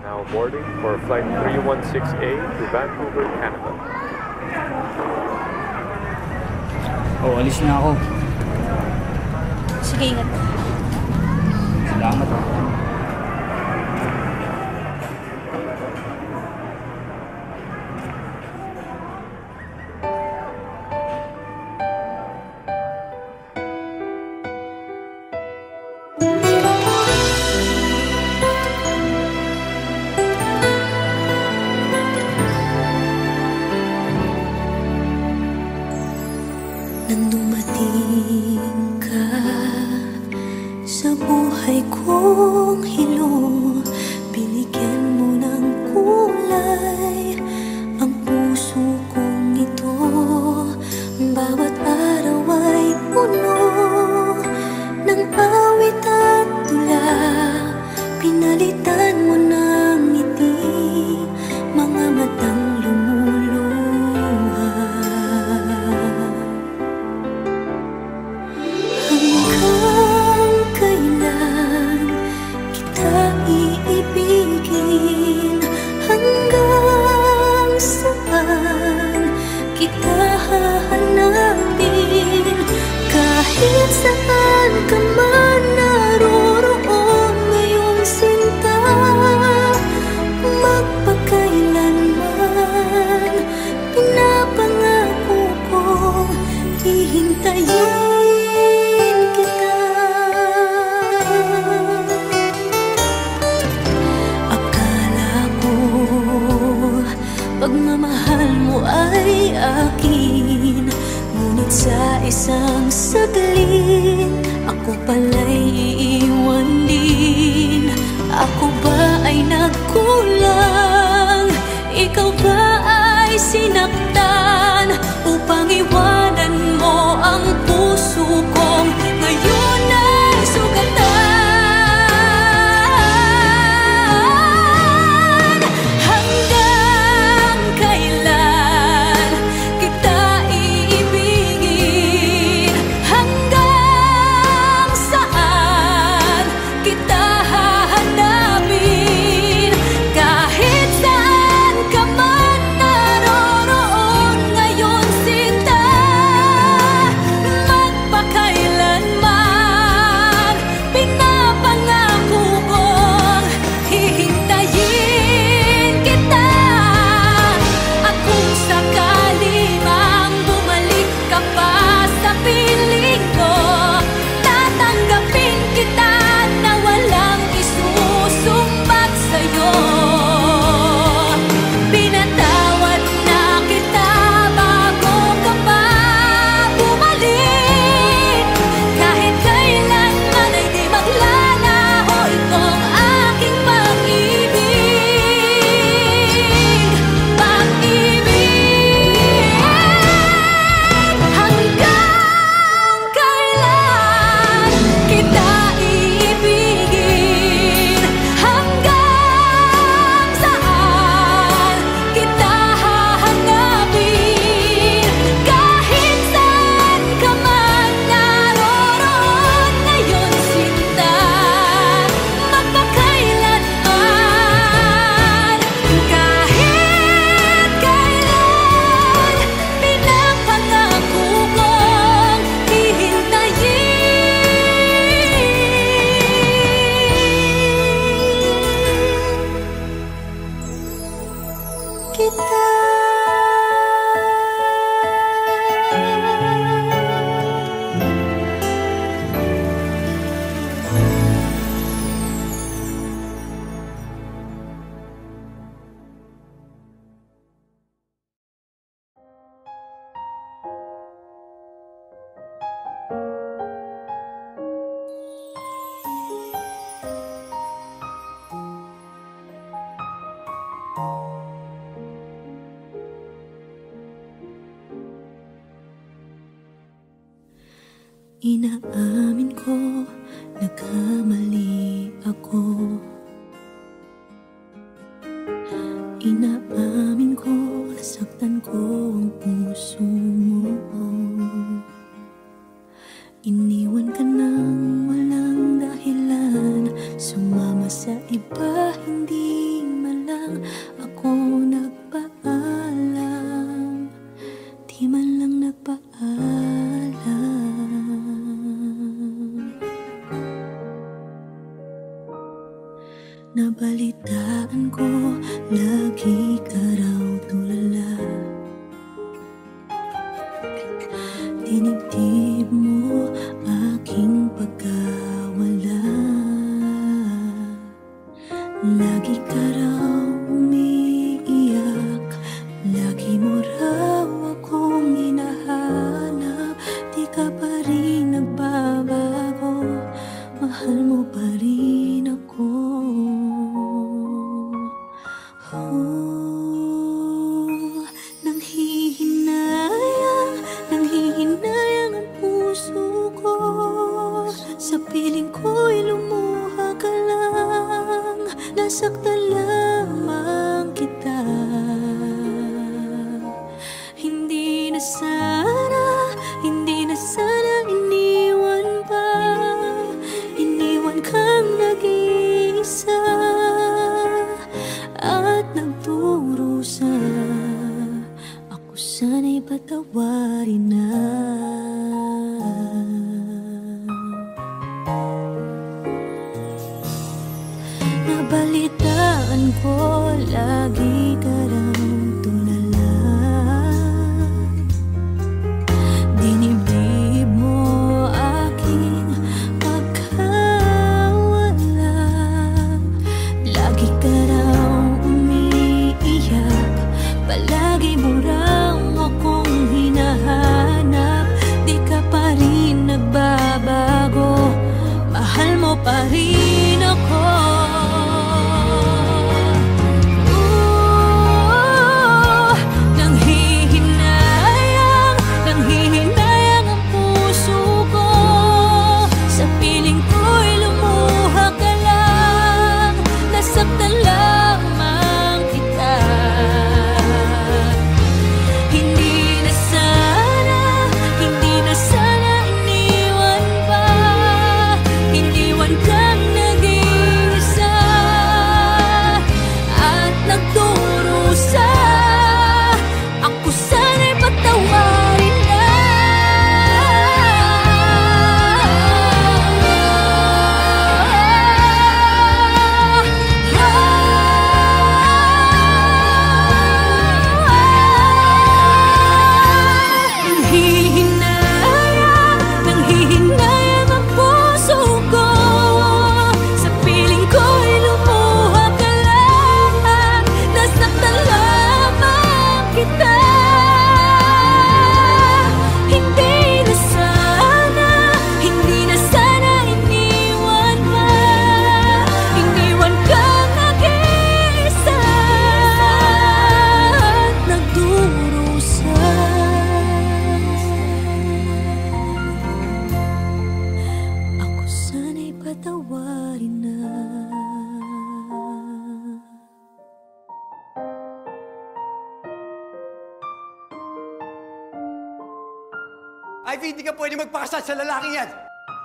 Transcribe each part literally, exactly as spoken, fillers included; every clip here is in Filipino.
Now boarding for flight three one six A to Vancouver, Canada. Oh, alis na ako. Sige, ingat. Salamat. Nang dumating ka sa buhay kong hilo, binigyan mo ng kulay ang puso kong ito. Bawat araw ay puno ng awit at tula, pinalitan mo ng ngiti mga matang kita hahanapin. Kahit saan ka man naroroon ngayong sinta, magpakailanman pinapangako kong hihintayin kita. Akala ko pagmamahal mo ay akin, ngunit sa isang saglit ako pala'y iiwan din. Ako ba ay nagkulang? Ikaw ba ay sinaktan upang iwanan mo ang puso kong ngayon ay sugatan? Inaamin ko, nagkamali ako. Inaamin ko, nasaktan ko ang puso mo. Iniwan ka nang walang dahilan, sumama sa iba, hindi Nabalitaan ko, lagi ka raw tulala. Dinibdib mo aking pagkawala. Lagi ka raw umiiyak, lagi mo raw akong hinahanap. Di ka pa rin nagbabago, mahal mo pa rin ako. Oh, nanghihinayang, nanghihinayang ang puso ko. Sa piling ko'y lumuha ka lang, nasaktan lamang kita. Hindi na sana, hindi na sana iniwan pa. Iniwan kang nag-iisa at nagdurusa. Ako sana'y patawarin na. Nabalitaan ko, lagi ka raw tulala. Dinibdib mo aking pagkawala. Lagi ka raw umiiyak, palagi mo raw akong hinahanap. Di ka pa rin nagbabago, mahal mo pa rin ako. Ivy, hindi ka pwede magpakasal sa lalaking yan!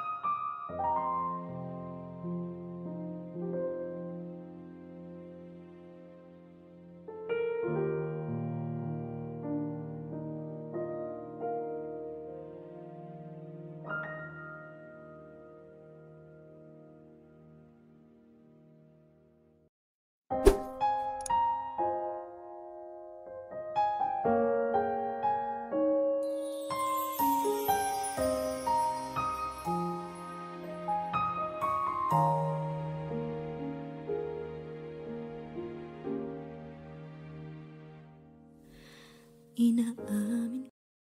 Inaamin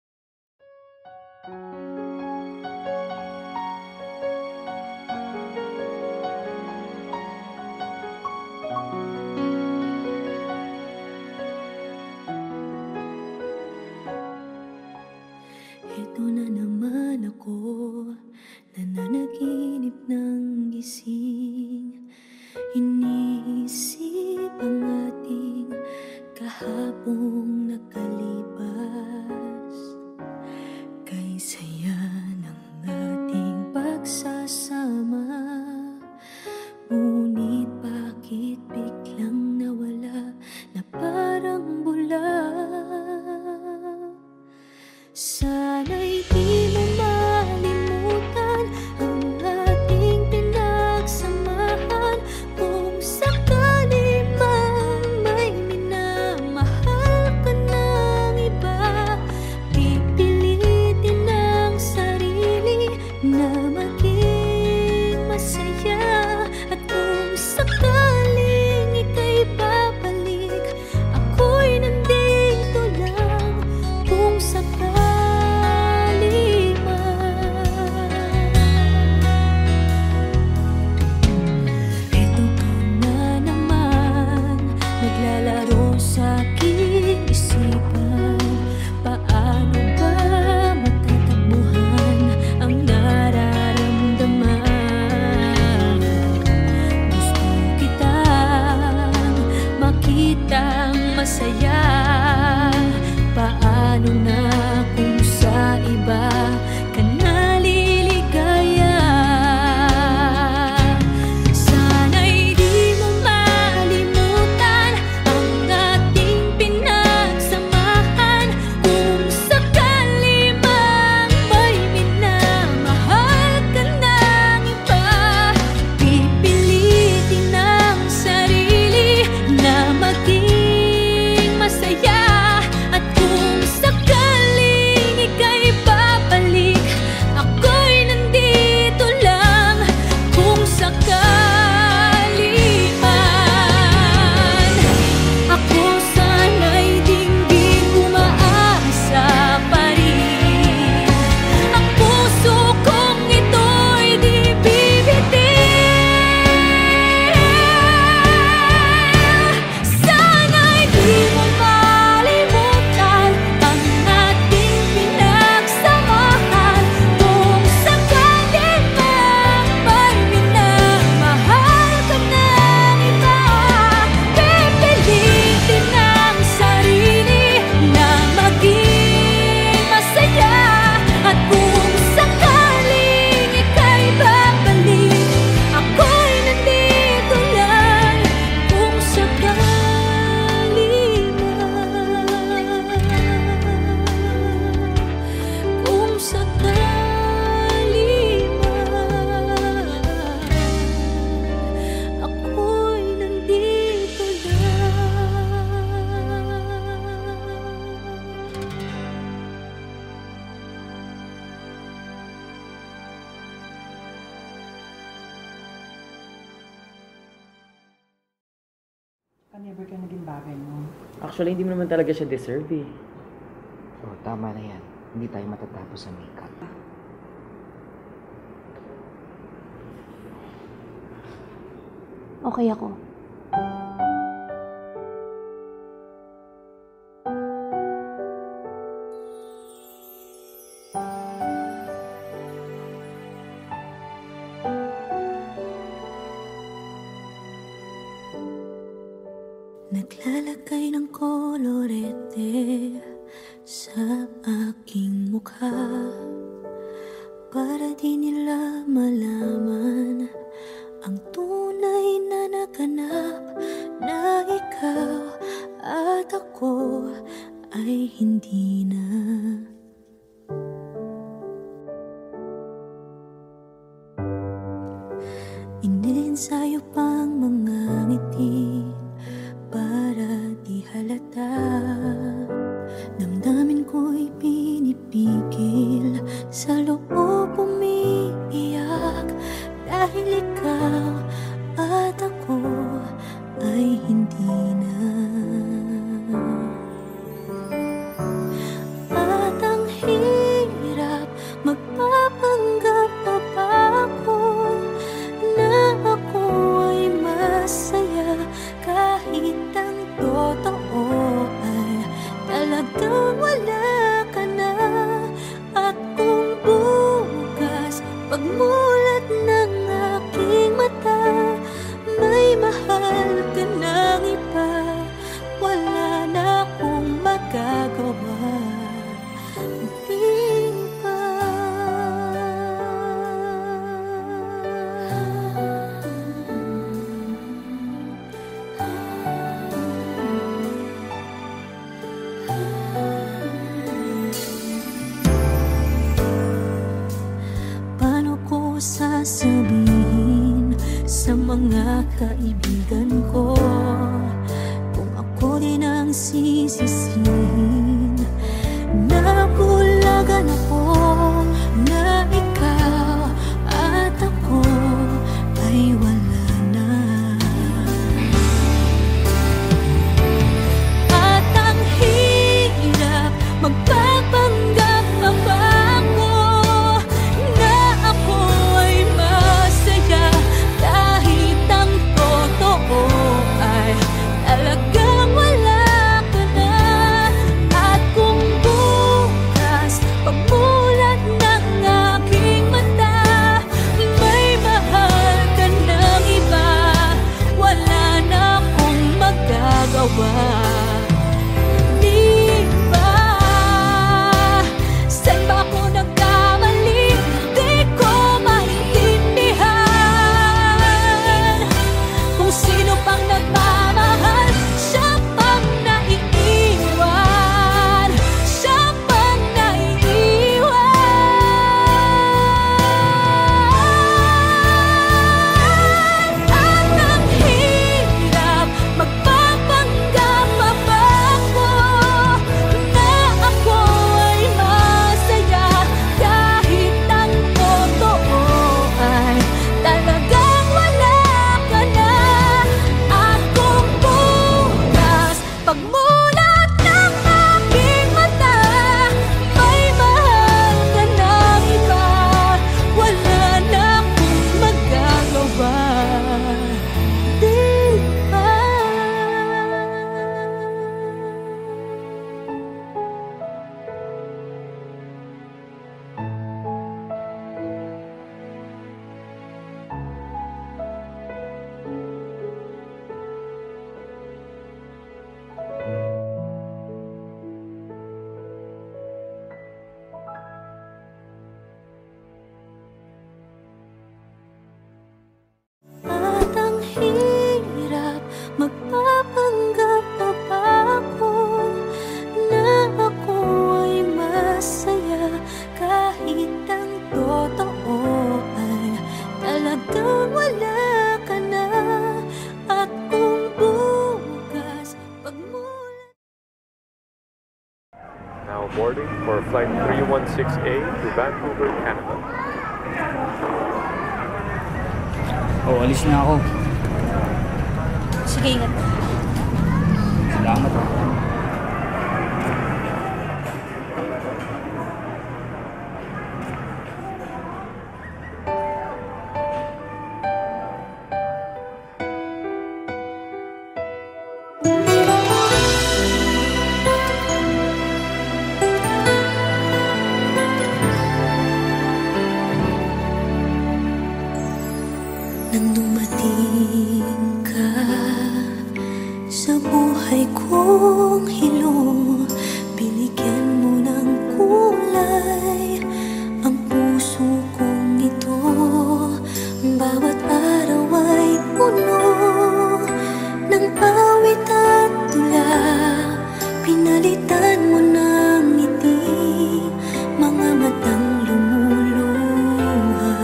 Heto na naman ako, nananaginip ng gising. Iniisip ang ating kahapong nakalipas. Kay saya ng ating pagsasama, ngunit bakit biglang nawala na parang bula? Sana'y di mo malimutan ang ating pinagsamahan kung sa masaya. Paano na kung sa iba ka naliligaya? Sana'y di mo malimutan ang ating pinagsamahan. Kung sakali mang may minamahal ka ng iba, pipilitin ang sarili na maging masaya. At kung sakaling ika'y babalik, ako'y nandito lang. Kung sakali man, ako sana'y dinggin umaasa pa rin. Ang puso kong ito'y di bibitin. Sana'y di mo malimutan ang ating pinagsamahan. Kung sakali mang may minamahal ka ng iba, pipilitin ang sarili na maging masaya. At kung sakaling ika'y babalik, ako'y nandito lang. Kung sakali man, kung sakali man, ako'y nandito lang. Ah, never ka naging bagay mo. Actually, hindi mo naman talaga siya deserve eh. Oh, tama na yan. Hindi tayo matatapos sa makeup. Okay ako. Naglalagay ng kolorete sa aking mukha para di nila malaman ang tunay na naganap, na ikaw at ako ay hindi na. Iniensayo pang mga ngiti para di halata. Damdamin ko'y pinipigil, sa loob umiiyak. Dahil ikaw at ako ay hindi na. At ang hirap, magpapanggap pa ba ako na ako ay masaya, kahit ang totoo ay talagang wala ka na. At kung bukas pagmulat ng aking mata, may mahal ka ng iba, wala na akong magagawa. Di ba? Paano ko sasabihin sa mga kaibigan ko kung ako din ang sisisihin? Nabulagan ako na ikaw at ako ay wala na. At ang hirap, magpapanggap pa ba ako na ako ay masaya, kahit ang totoo Magpapanggap pa ba ako na ako ay masaya kahit ang totoo ay talagang wala ka na. At kung bukas pagmulan. Now boarding for flight three one six A to Vancouver, Canada. Oh, alis na ako. Sige, ingat. Salamat. Nang dumating ka sa buhay kong hilo, binigyan mo ng kulay ang puso kong ito. Bawat araw ay puno ng awit at tula. Pinalitan mo ng ngiti mga matang lumuluha.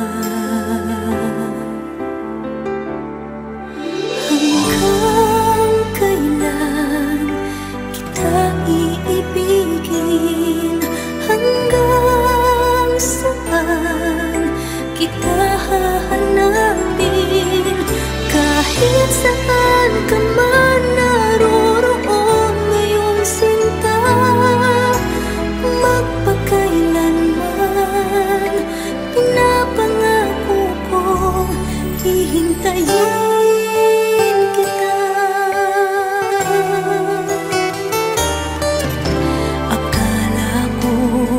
Hanggang kailan kita iibigin? Hanggang saan kita hahanapin? Kahit saan ka man naroroon ngayong sinta, magpakailanman pinapangako kong hihintayin kita. Akala ko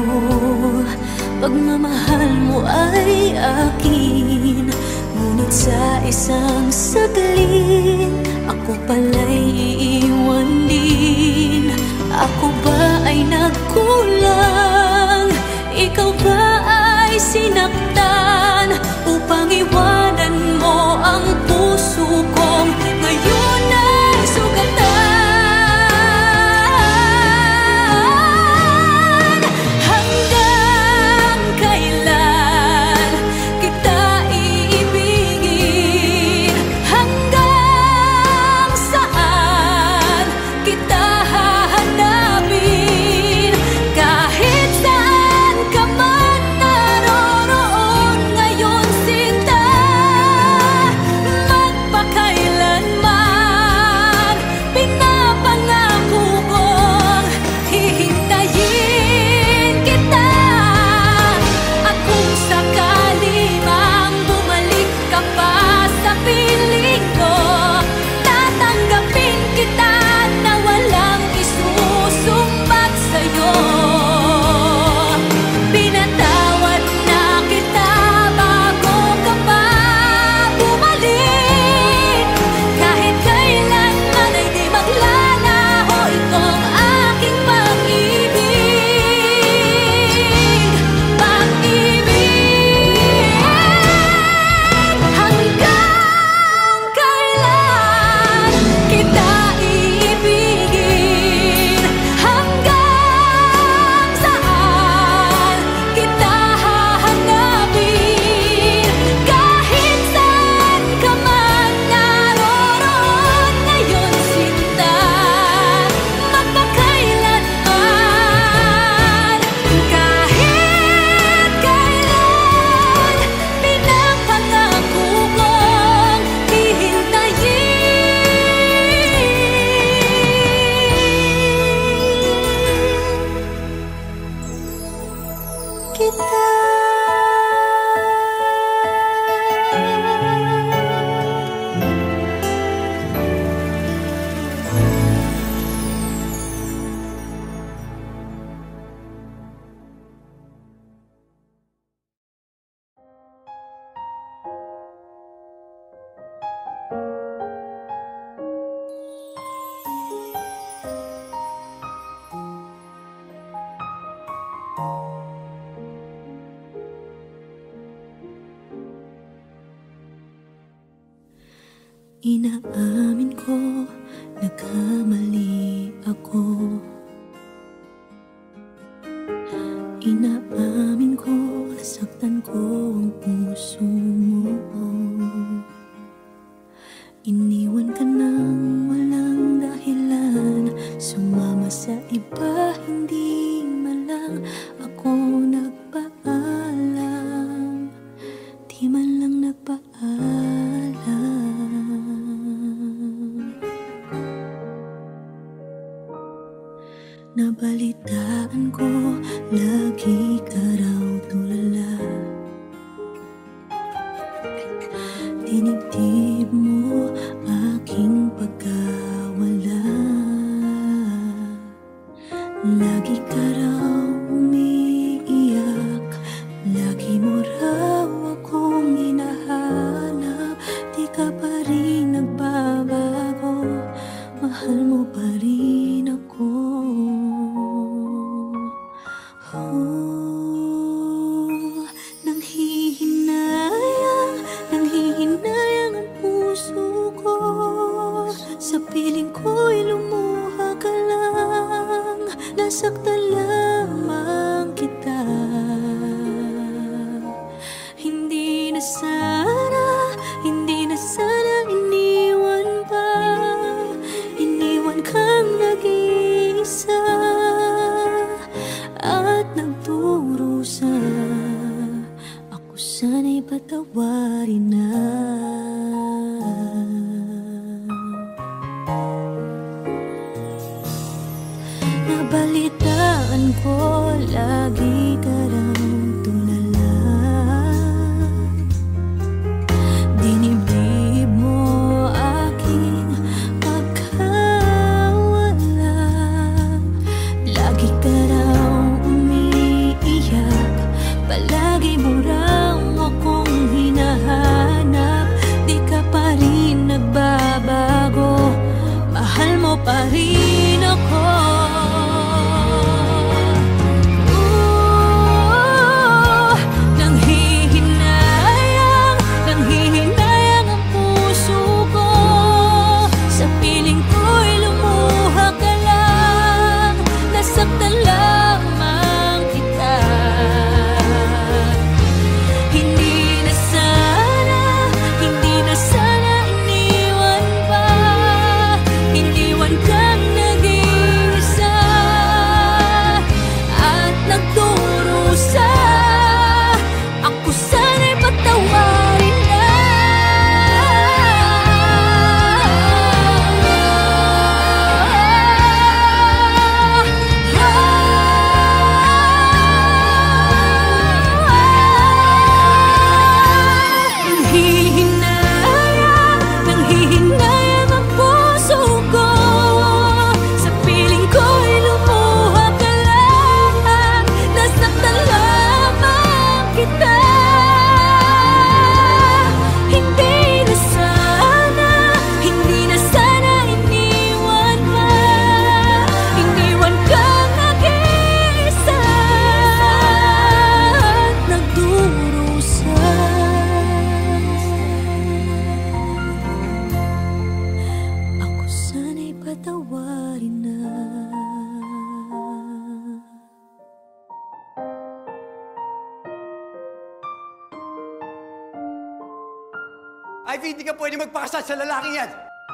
pagmamahal mo ay akin, ngunit sa isang saglit ako pala'y iiwan din. Ako ba ay nagkulang? Ikaw ba ay sinaktan upang iwanan mo ang puso kong ngayon ay sugatan? Hanggang kailan kita iibigin? Hanggang saan kita hahanapin? Kahit saan ka man naroroon ngayon sinta, magpakailanman pinapangako kong hihintayin kita. At kung sakali mang bumalik ka pa sa piling ko, tatanggapin kita na walang isusumbat sa'yo. Pinatawad na kita bago ka pa bumalik. Kahit kailanman ay di maglalaho itong aking pag-ibig. Pag-ibig. Hanggang kailan kita iibigin? Hanggang saan kita hahanapin? Kahit saan ka man naroroon ngayon sinta, magpakailanman. Kahit kailan pinapangako kong hihintayin kita. Inaamin ko hindi man lang ako nagpaalam, di man lang nagpaalam. Nabalitaan ko, lagi ka raw tulala. Dinibdib mo aking pagkawala. Lagi ka raw umiiyak, lagi mo raw akong hinahanap. Di ka pa rin nagbabago, mahal mo pa rin ako. Oh, nanghihinayang, nanghihinayang ang puso ko. Sa piling ko'y lumuha ka lang, nasaktan lamang kita. Hindi na sana, hindi na sana iniwan pa, iniwan kang nag-iisa at nagdurusa. Ako sana'y patawarin na. Nabalitaan ko, lagi ka raw tulala. Dinibdib mo aking pagkawala. Lagi ka raw umiiyak, palagi mo raw akong hinahanap. Di ka pa rin nagbabago, mahal mo pa rin ako. Ivy, hindi ka pwede magpakasal sa lalaking yan!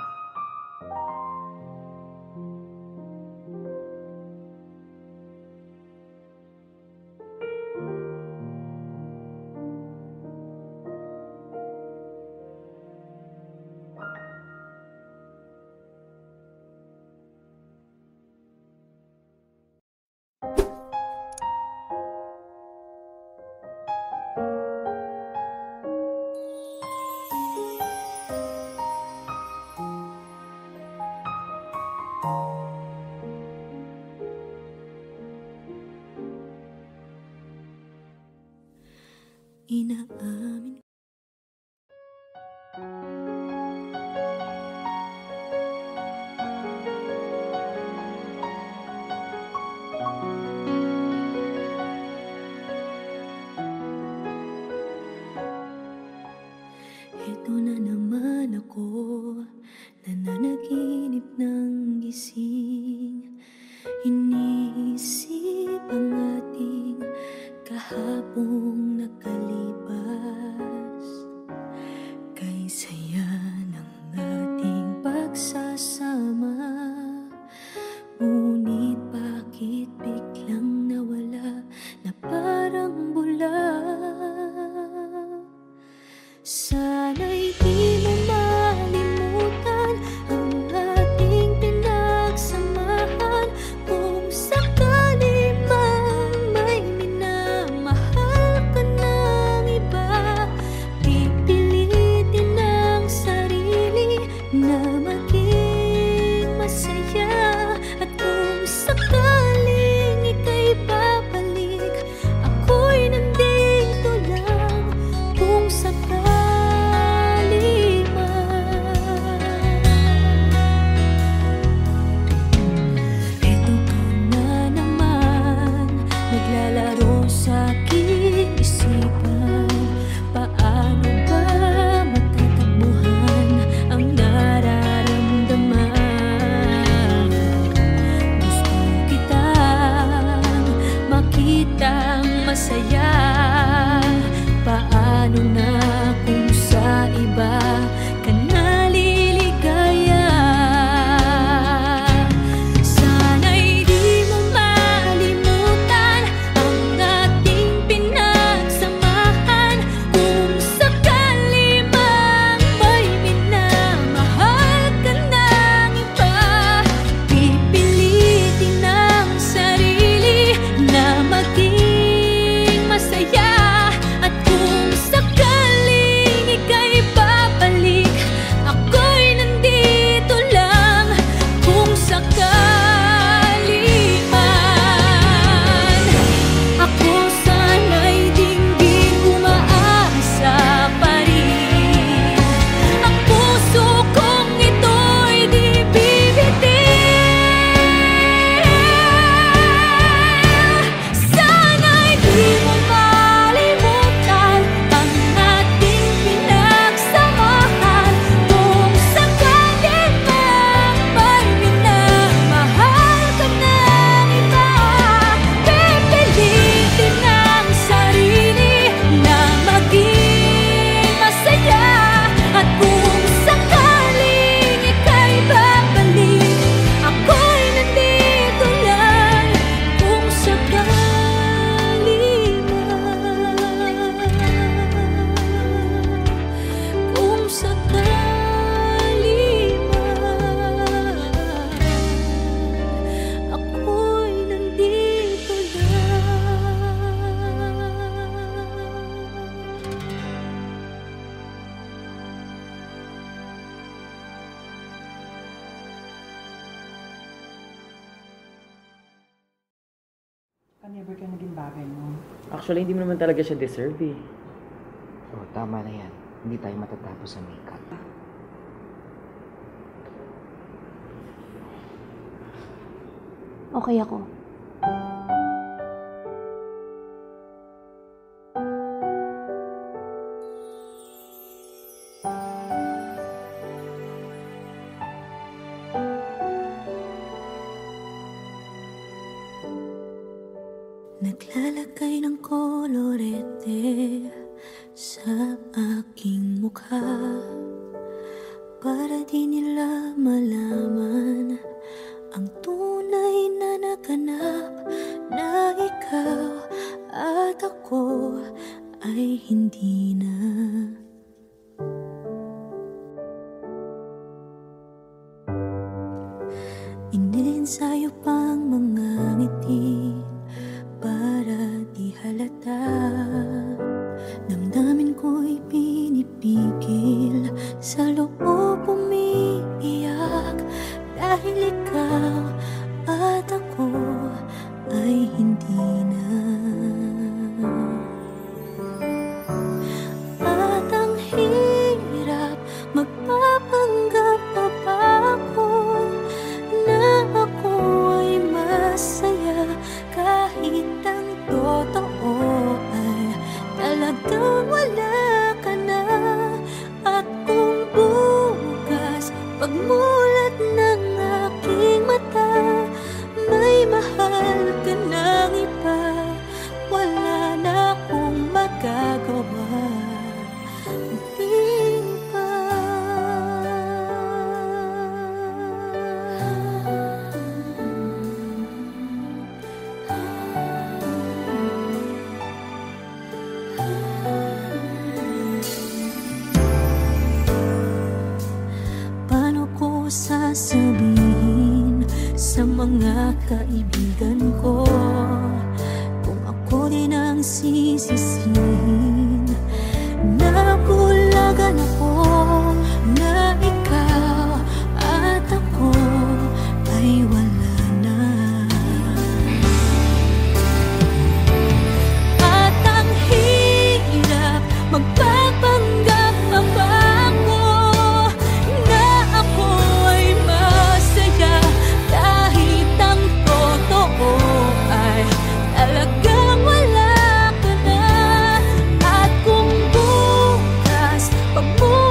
Inaamin Ito na naman ako, nananaginip ng gising. Iniisip ang ating kahapong nakalipas. Kay saya ng ating pagsasama, ngunit bakit never ka naging bagay mo. Actually, hindi mo naman talaga siya deserve eh. Oo, tama na yan. Hindi tayo matatapos sa makeup. Okay ako. Naglalagay ng kolorete sa aking mukha para di nila malaman ang tunay na naganap, na ikaw at ako ay hindi na. Iniensayo pang mga ngiti para di halata. Damdamin ko'y pinipigil, sa loob umiiyak, dahil ikaw at ako ay hindi na. At ang hirap, magpapanggap pa ba ako na ako ay masaya, kahit ang totoo ay talagang wala ka na. At kung bukas pagmulat ng aking mata, may mahal ka ng iba, wala na akong magagawa. Di ba? Paano ko sasabihin sa mga kaibigan ko kung ako din ang sisisihin? Nabulagan ako na ikaw at ako ay wala na. At ang hirap, magpapanggap pa ba ako na ako ay masaya, kahit ang totoo ay talagang wala ka na. At kung bukas pagmulat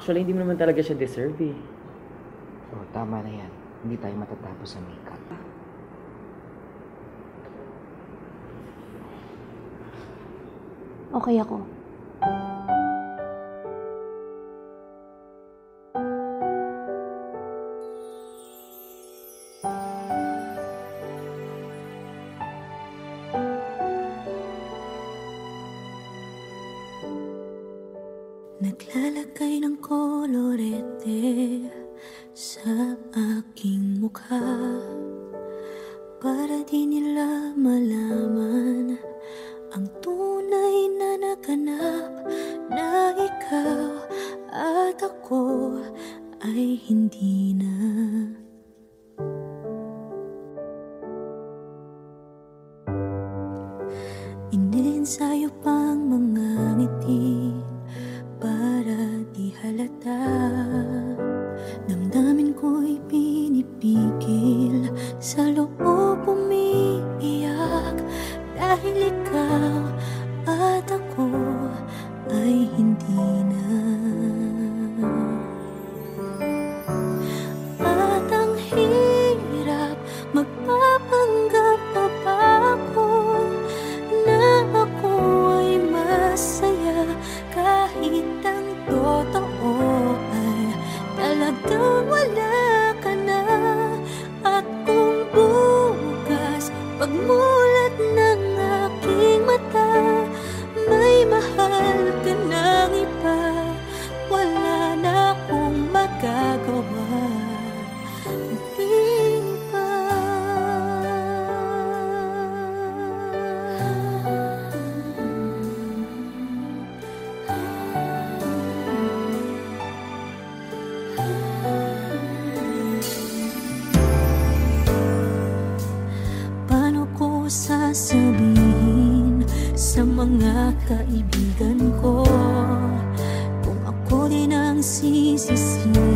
Actually, hindi mo naman talaga siya deserve eh. Oh, tama na yan. Hindi tayo matatapos sa makeup. Okay ako. Naglalagay ng kolorete sa aking mukha para di nila malaman ang tunay na naganap, na ikaw at ako ay hindi na. Iniensayo pang mga ngiti para di halata. Damdamin ko'y pinipigil, sa loob umiiyak, dahil ikaw at ako ay hindi na. At ang hirap, magpapanggap na ba ako na ako ay masaya, kahit ang totoo ay talagang wala ka na. At kung bukas pagmulat ng aking mata, may mahal ka ng iba, wala na akong magagawa. Di ba? Paano ko sasabihin sa mga kaibigan ko kung ako din ang sisisihin?